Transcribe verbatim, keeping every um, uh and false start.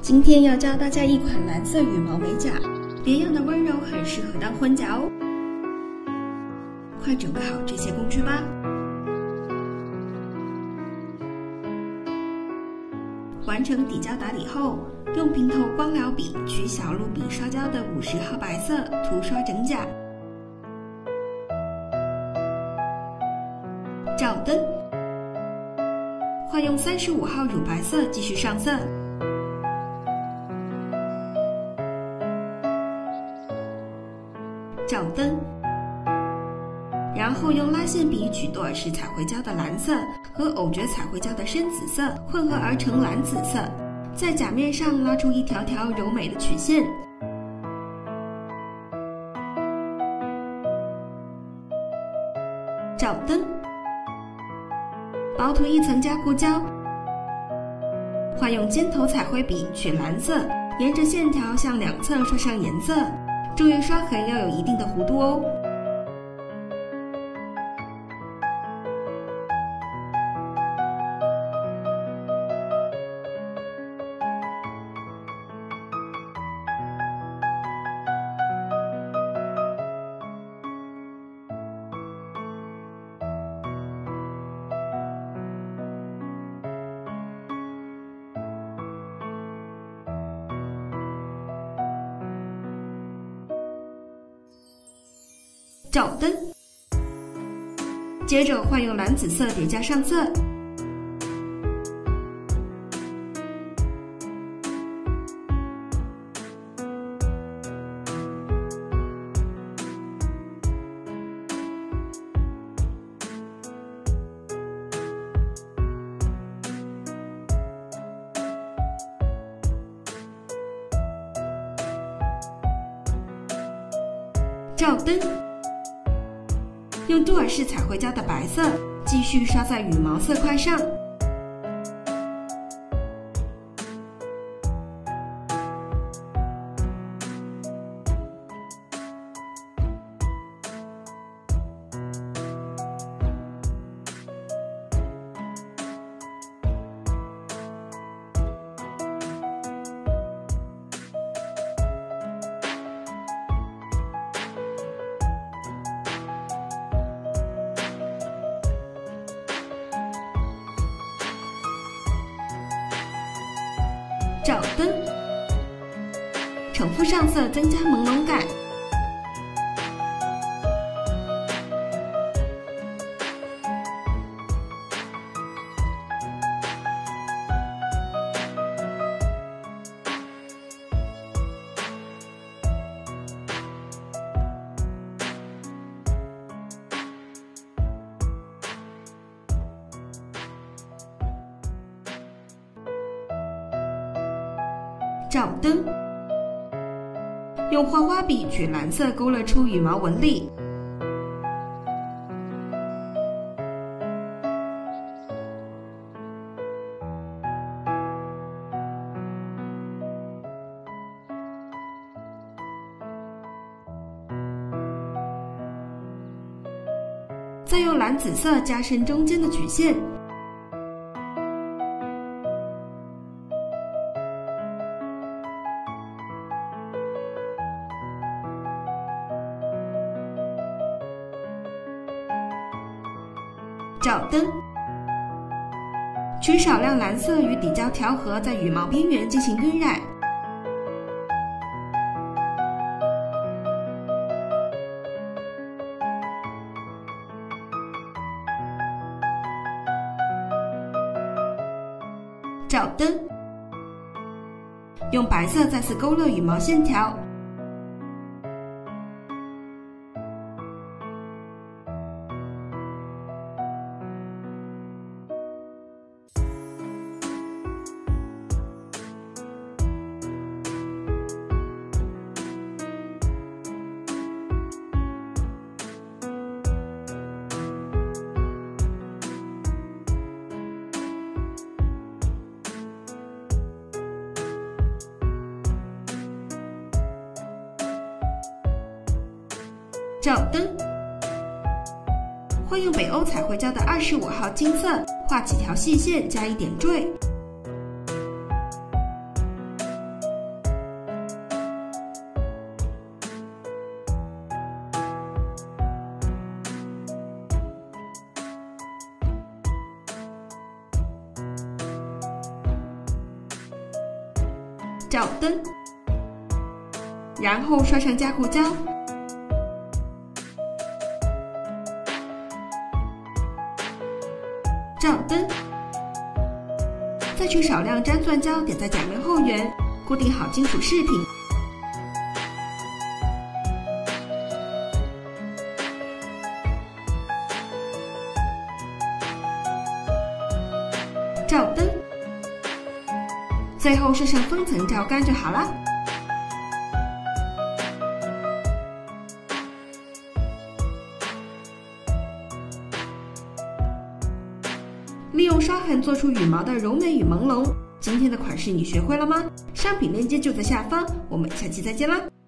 今天要教大家一款蓝色羽毛美甲，别样的温柔很适合当婚甲哦。快准备好这些工具吧。完成底胶打底后，用平头光疗笔取小路笔刷胶的五十号白色涂刷整甲。照灯，换用三十五号乳白色继续上色。照灯，然后用拉线笔取多尔氏彩绘胶的蓝色和偶蕨彩绘胶的深紫色混合而成蓝紫色，在甲面上拉出一条条柔美的曲线。照灯，薄涂一层加固胶，换用尖头彩绘笔取蓝色，沿着线条向两侧刷上颜色，注意刷痕要有一定的弧度哦。照灯，接着换用蓝紫色叠加上色。照灯，用多尔氏彩绘胶的白色继续刷在羽毛色块上。照灯，重复上色增加朦胧感。照灯，用花花笔取蓝色勾勒出羽毛纹理。再用蓝紫色加深中间的曲线。照灯，取少量蓝色与底胶调和，在羽毛边缘进行晕染。照灯，用白色再次勾勒羽毛线条。照灯，换用北欧彩绘胶的二十五号金色，画几条细线加一点缀。 照灯，然后刷上加固胶，照灯，再取少量粘钻胶点在假面后缘，固定好金属饰品。照灯，最后设上封层照干就好了。利用刷痕做出羽毛的柔美与朦胧。今天的款式你学会了吗？商品链接就在下方，我们下期再见啦！